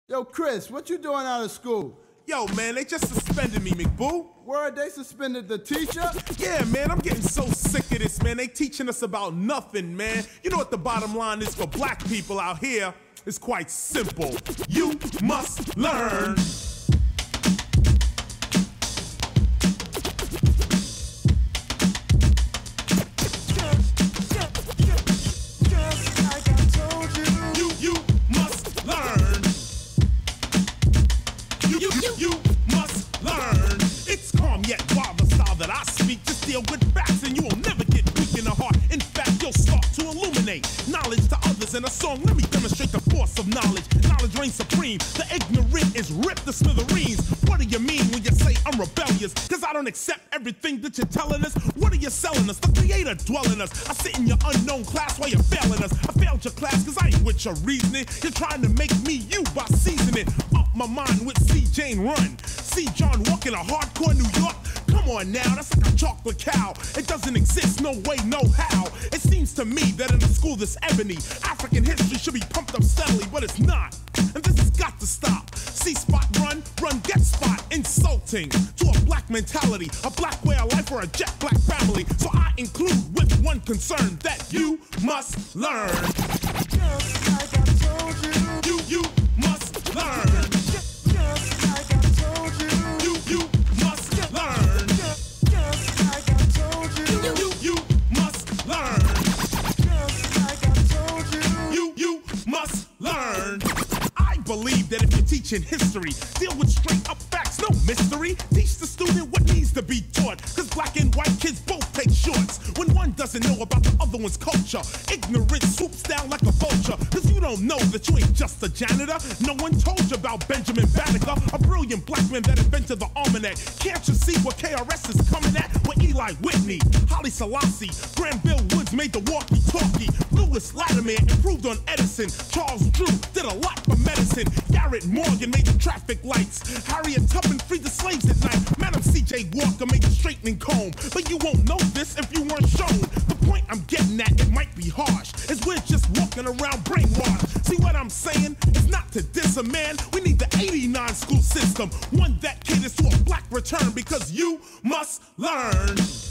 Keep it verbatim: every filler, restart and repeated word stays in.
Yo, Chris, what you doing out of school? Yo, man, they just suspended me, McBoo. Word, they suspended the teacher? Yeah, man, I'm getting so sick of this, man. They teaching us about nothing, man. You know what the bottom line is for black people out here? It's quite simple. You must learn. Yet while the style that I speak just deal with facts, and you will never get weak in the heart. In fact, you'll start to illuminate knowledge to others in a song. Let me demonstrate the force of knowledge. Knowledge reigns supreme. The ignorant is ripped to smithereens. What do you mean when you say I'm rebellious? Cause I don't accept everything that you're telling us. What are you selling us? The creator dwelling us. I sit in your unknown class while you're failing us. I failed your class cause I ain't with your reasoning. You're trying to make me you by seasoning up my mind with C. Jane Run. See John walk in a hardcore New York. Come on now, that's like a chocolate cow. It doesn't exist, no way, no how. It seems to me that in a school this ebony, African history should be pumped up steadily, but it's not. And this has got to stop. See spot, run, run, get spot. Insulting to a black mentality, a black way of life, or a jet black family. So I include with one concern that you must learn. Just like I told you. You, you must learn. Believe that if you're teaching history, deal with straight up facts, no mystery. Teach the student what needs to be taught, cause black and white kids both take shorts. When one doesn't know about the other one's culture, ignorance swoops down like a vulture. Cause you don't know that you ain't just a janitor. No one told you about Benjamin Banneker, a brilliant black man that invented the almanac. Can't you see what K R S is coming at? With Eli Whitney, Haile Selassie, Granville Woods made the walkie-talkie. Lewis Latimer improved on Edison. Charles Drew did a lot for medicine. Garrett Morgan made the traffic lights. Harriet Tubman freed the slaves at night. Madam C J Walker made the straightening comb. But you won't know this if you weren't shown. The point I'm getting at, it might be harsh, is we're just walking around brainwashed. See what I'm saying? It's not to diss a man. We need the eighty-nine school system, one that caters to a black return, because you must learn.